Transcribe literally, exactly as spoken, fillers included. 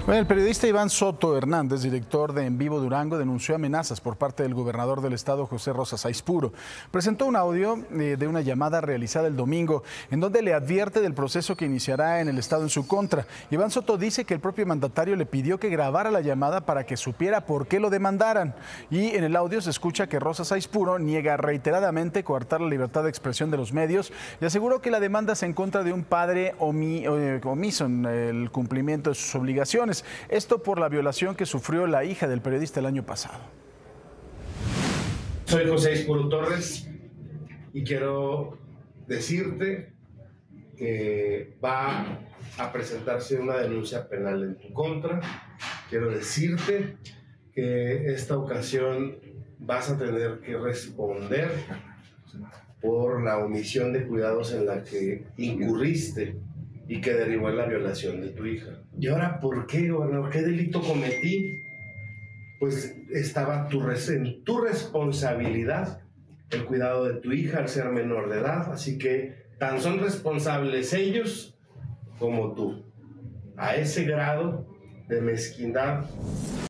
Bueno, el periodista Iván Soto Hernández, director de En Vivo Durango, denunció amenazas por parte del gobernador del estado, José Rosa Saizpuro. Presentó un audio eh, de una llamada realizada el domingo, en donde le advierte del proceso que iniciará en el estado en su contra. Iván Soto dice que el propio mandatario le pidió que grabara la llamada para que supiera por qué lo demandaran. Y en el audio se escucha que Rosa Saizpuro niega reiteradamente coartar la libertad de expresión de los medios y aseguró que la demanda es en contra de un padre omi, eh, omiso en el cumplimiento de sus obligaciones. Esto por la violación que sufrió la hija del periodista el año pasado. Soy José Saizpuro Torres y quiero decirte que va a presentarse una denuncia penal en tu contra. Quiero decirte que esta ocasión vas a tener que responder por la omisión de cuidados en la que incurriste y que derivó en la violación de tu hija. ¿Y ahora por qué, gobernador? ¿Qué delito cometí? Pues estaba tu res en tu responsabilidad el cuidado de tu hija al ser menor de edad, así que tan son responsables ellos como tú. A ese grado de mezquindad